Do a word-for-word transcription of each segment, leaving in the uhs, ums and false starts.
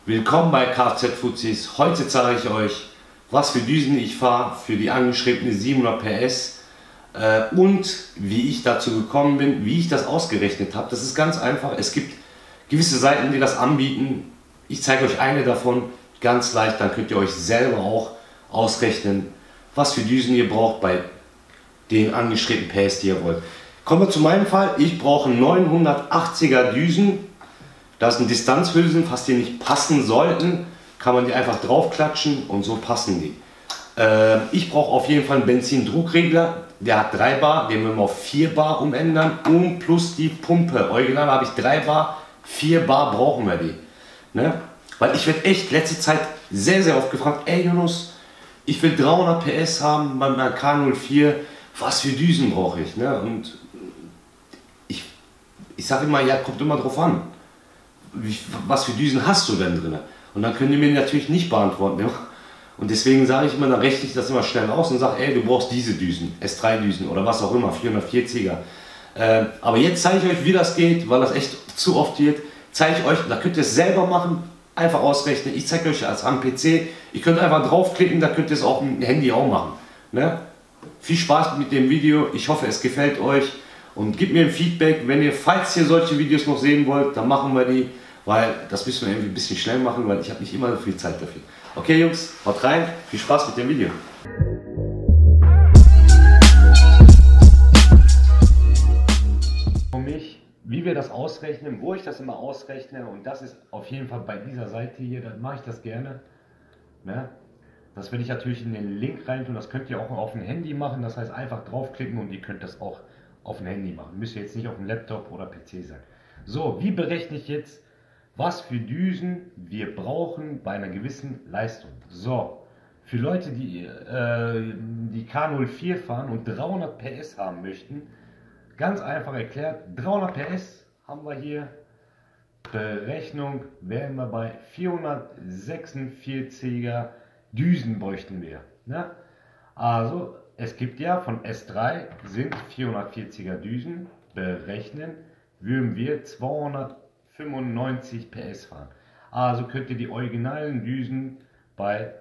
Willkommen bei Kfz-Fuzis. Heute zeige ich euch, was für Düsen ich fahre für die angeschriebene siebenhundert P S äh, und wie ich dazu gekommen bin, wie ich das ausgerechnet habe. Das ist ganz einfach. Es gibt gewisse Seiten, die das anbieten. Ich zeige euch eine davon, ganz leicht. Dann könnt ihr euch selber auch ausrechnen, was für Düsen ihr braucht bei den angeschriebenen P S, die ihr wollt. Kommen wir zu meinem Fall. Ich brauche neunhundertachtziger Düsen. Das sind Distanzhülsen, fast die nicht passen sollten, kann man die einfach draufklatschen und so passen die. Äh, ich brauche auf jeden Fall einen Benzindruckregler, der hat drei Bar, den werden wir auf vier Bar umändern und plus die Pumpe. Original habe ich drei Bar, vier Bar brauchen wir die. Ne? Weil ich werde echt letzte Zeit sehr, sehr oft gefragt, ey Yunus, ich will dreihundert P S haben bei meiner K null vier, was für Düsen brauche ich? Ne? Und ich, ich sage immer, ja, kommt immer drauf an. Wie, was für Düsen hast du denn drin? Und dann können die mir natürlich nicht beantworten. Ja? Und deswegen sage ich immer, dann rechne ich das immer schnell aus und sage, ey, du brauchst diese Düsen, S drei Düsen oder was auch immer, vierhundertvierziger. Äh, aber jetzt zeige ich euch, wie das geht, weil das echt zu oft wird. Zeige ich euch, da könnt ihr es selber machen, einfach ausrechnen. Ich zeige euch als am P C. Ihr könnt einfach draufklicken, da könnt ihr es auch mit dem Handy auch machen. Ne? Viel Spaß mit dem Video, ich hoffe, es gefällt euch. Und gebt mir ein Feedback, wenn ihr, falls ihr solche Videos noch sehen wollt, dann machen wir die. Weil das müssen wir irgendwie ein bisschen schnell machen, weil ich habe nicht immer so viel Zeit dafür. Okay Jungs, haut rein, viel Spaß mit dem Video. Für mich, wie wir das ausrechnen, wo ich das immer ausrechne, und das ist auf jeden Fall bei dieser Seite hier, dann mache ich das gerne. Ne? Das werde ich natürlich in den Link rein tun, das könnt ihr auch auf dem Handy machen, das heißt einfach draufklicken und ihr könnt das auch auf dem Handy machen. Müsst ihr jetzt nicht auf dem Laptop oder P C sein. So, wie berechne ich jetzt, was für Düsen wir brauchen bei einer gewissen Leistung? So, für Leute, die äh, die K null vier fahren und dreihundert P S haben möchten, ganz einfach erklärt, dreihundert P S haben wir hier, Berechnung wären wir bei vierhundertsechsundvierziger Düsen bräuchten wir. Ne? Also, es gibt ja von S drei sind vierhundertvierziger Düsen, berechnen würden wir zweihundertfünfundneunzig P S fahren. Also könnt ihr die originalen Düsen bei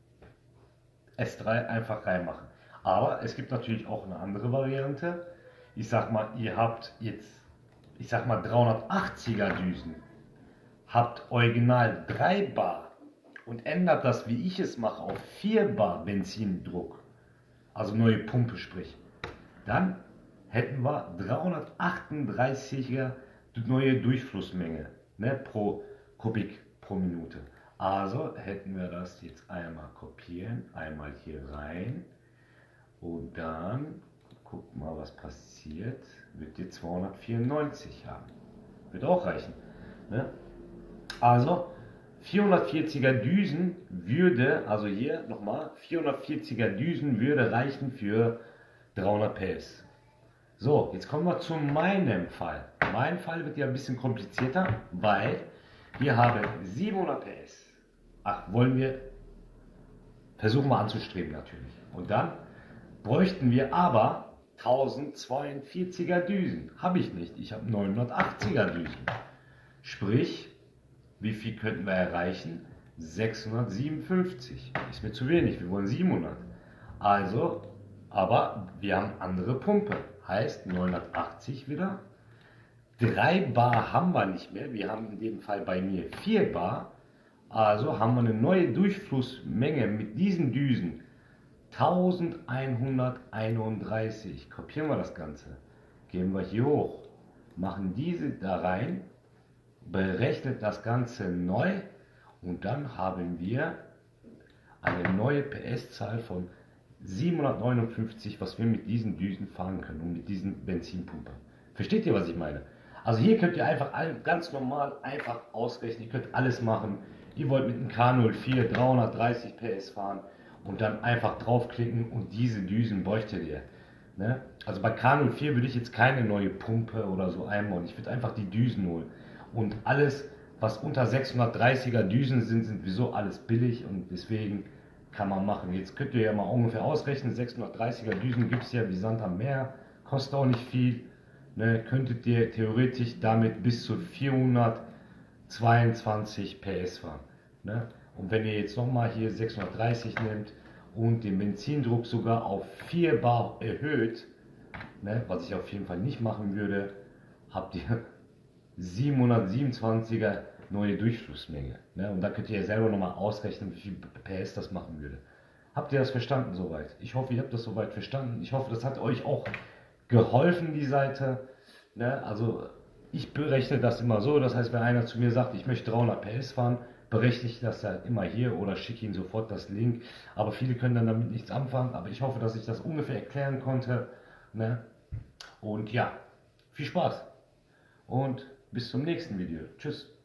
S drei einfach reinmachen. Aber es gibt natürlich auch eine andere Variante. Ich sag mal, ihr habt jetzt, ich sag mal dreihundertachtziger Düsen, habt original drei Bar und ändert das, wie ich es mache, auf vier Bar Benzindruck, also neue Pumpe sprich, dann hätten wir dreihundertachtunddreißiger neue Durchflussmenge, ne, pro Kubik pro Minute. Also hätten wir das jetzt einmal kopieren, einmal hier rein und dann guck mal, was passiert. Wird ihr zweihundertvierundneunzig haben. Wird auch reichen. Ne? Also vierhundertvierziger Düsen würde, also hier nochmal, vierhundertvierziger Düsen würde reichen für dreihundert P S. So, jetzt kommen wir zu meinem Fall. Mein Fall wird ja ein bisschen komplizierter, weil wir haben siebenhundert P S. Ach, wollen wir, versuchen wir anzustreben natürlich. Und dann bräuchten wir aber tausendzweiundvierziger Düsen. Habe ich nicht, ich habe neunhundertachtziger Düsen. Sprich, wie viel könnten wir erreichen? sechshundertsiebenundfünfzig. Ist mir zu wenig, wir wollen siebenhundert. Also, aber wir haben andere Pumpe. Heißt neunhundertachtzig wieder. drei Bar haben wir nicht mehr. Wir haben in dem Fall bei mir vier Bar. Also haben wir eine neue Durchflussmenge mit diesen Düsen. elfhunderteinunddreißig. Kopieren wir das Ganze. Gehen wir hier hoch. Machen diese da rein. Berechnet das Ganze neu. Und dann haben wir eine neue P S-Zahl von siebenhundertneunundfünfzig, was wir mit diesen Düsen fahren können und mit diesen Benzinpumpen. Versteht ihr, was ich meine? Also hier könnt ihr einfach ganz normal einfach ausrechnen, ihr könnt alles machen. Ihr wollt mit einem K null vier dreihundertdreißig P S fahren und dann einfach draufklicken und diese Düsen bräuchtet ihr. Ne? Also bei K null vier würde ich jetzt keine neue Pumpe oder so einbauen, ich würde einfach die Düsen holen. Und alles, was unter sechshundertdreißiger Düsen sind, sind sowieso alles billig und deswegen kann man machen. Jetzt könnt ihr ja mal ungefähr ausrechnen, sechshundertdreißiger Düsen gibt es ja wie Sand am Meer, kostet auch nicht viel. Ne, könntet ihr theoretisch damit bis zu vierhundertzweiundzwanzig P S fahren. Ne? Und wenn ihr jetzt nochmal hier sechshundertdreißig nehmt und den Benzindruck sogar auf vier Bar erhöht, ne, was ich auf jeden Fall nicht machen würde, habt ihr siebenhundertsiebenundzwanziger neue Durchflussmenge. Ne? Und da könnt ihr selber nochmal ausrechnen, wie viel P S das machen würde. Habt ihr das verstanden soweit? Ich hoffe, ihr habt das soweit verstanden. Ich hoffe, das hat euch auch geholfen, die Seite. Ne? Also ich berechne das immer so, das heißt, wenn einer zu mir sagt, ich möchte dreihundert P S fahren, berechne ich das ja immer hier oder schicke ihm sofort das Link. Aber viele können dann damit nichts anfangen. Aber ich hoffe, dass ich das ungefähr erklären konnte. Ne? Und ja, viel Spaß und bis zum nächsten Video. Tschüss.